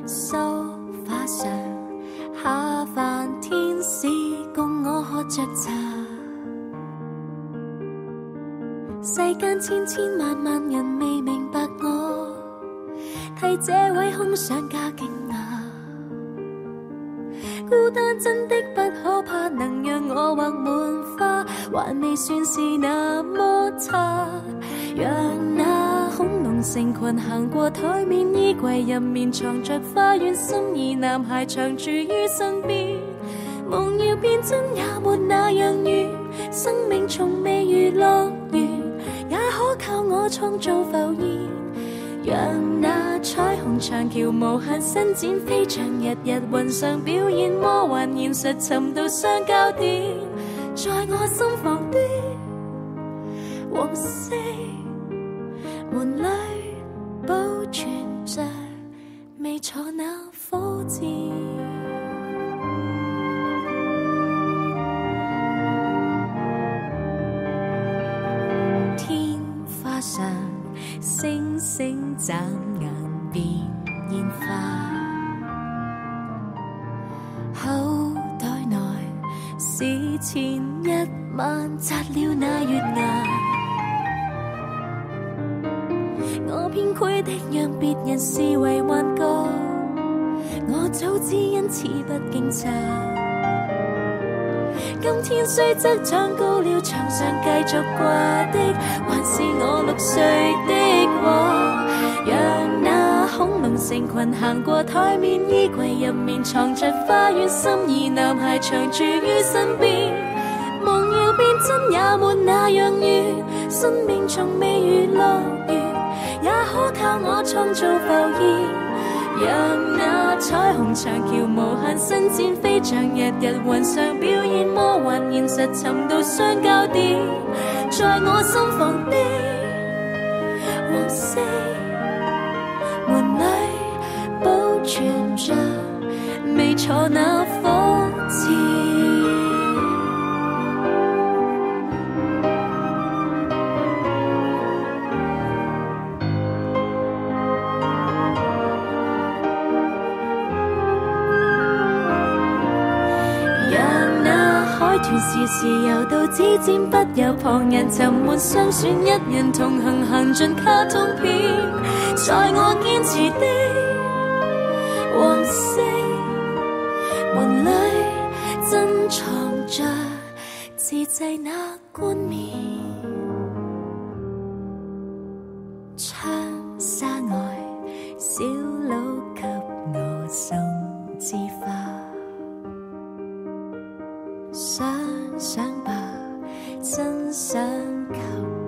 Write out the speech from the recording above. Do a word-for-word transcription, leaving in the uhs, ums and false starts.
梳化上，下凡天使共我喝着茶。世間千千萬萬人未明白我，替這位空想加驚訝。孤單真的不可怕，能讓我畫滿花，還未算是那麼差。讓那恐龍成群行過台面，衣櫃入面藏着花園，心儀男孩長住於身邊。夢要變真也沒那樣遠，生命從未如樂園，也可靠我創造浮現。讓那彩虹長橋無限伸展，飛翔日日雲上表演，魔幻現實尋到相交點，在我心房的黃色門裏保存着未坐那火箭。天花上星星眨眼變煙花，口袋內是前一晚摘了那月牙。我偏虧的讓別人視為幻覺，我早知因此不驚詫。今天雖則長高了，牆上繼續掛的還是我六歲的畫。讓那恐龍成群行過台面，衣櫃入面藏着花園，心儀男孩長住於身邊。夢要變真也沒那樣遠，生命從未如樂園，也可靠我創造浮現。讓那彩虹長橋無限伸展，飛翔日日雲上表演，魔幻現實尋到相交點，在我心房的黃色門裏保存着未坐那火箭。團時時游到指尖，不由旁人沉悶，雙選一人同行，行盡卡通片，在我堅持的黃色門裏珍藏着自製那冠冕。窗紗外小佬給我送枝花，想想吧，真想給